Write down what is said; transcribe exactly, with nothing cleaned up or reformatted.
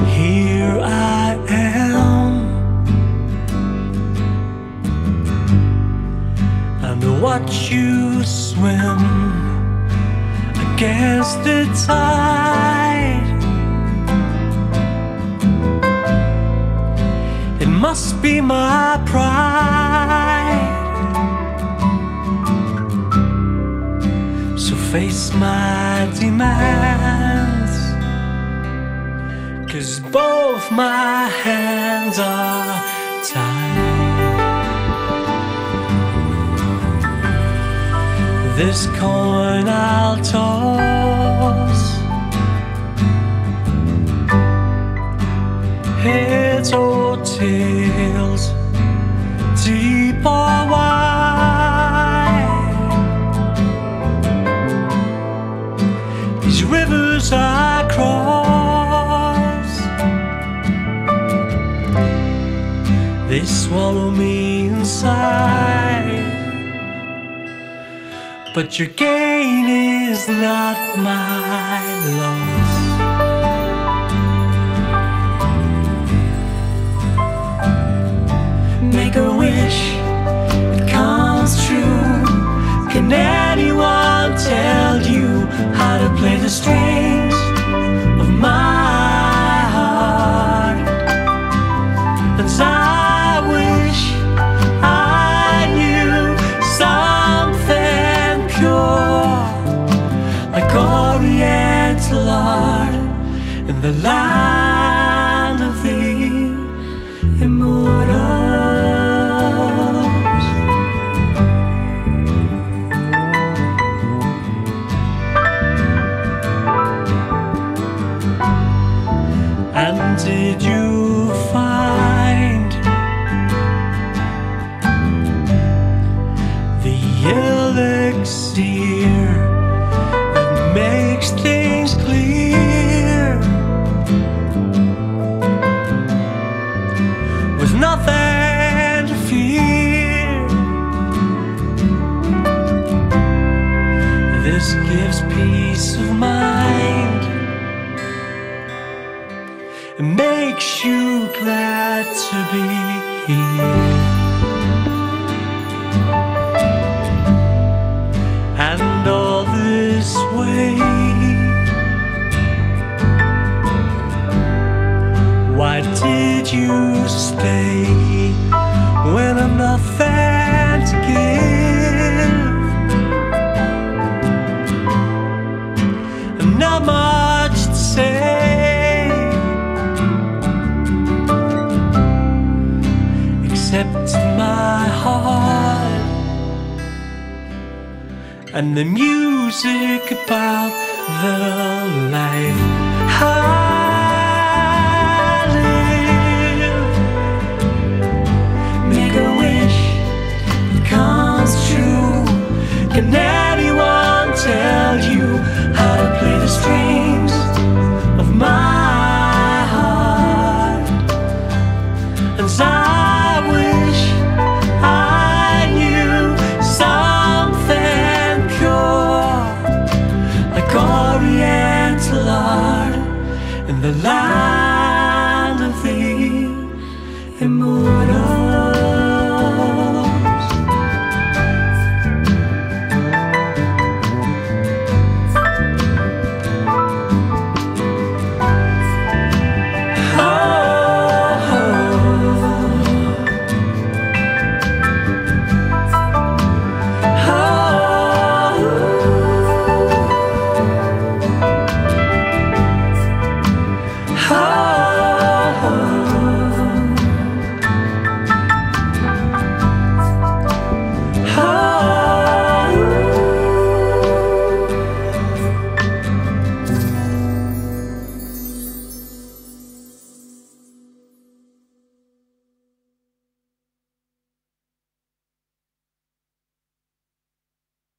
Here I am, and watch you swim against the tide. It must be my pride, so face my demands, 'cause both my hands are tied. This coin I'll toss, heads or tails, deep or wide. These rivers I cross, they swallow me inside. But your gain is not my loss. Make a wish, it comes true. Can anyone tell you how to play the strings of my heart? And I wish I knew something pure, like Oriental art in the land of the immortals. And did you find the elixir that makes things clear, with nothing to fear? This gives peace of mind, it makes you glad to be here. And all this way, why did you stay when I'm nothing to give, and not much to say, except my heart and the music about the life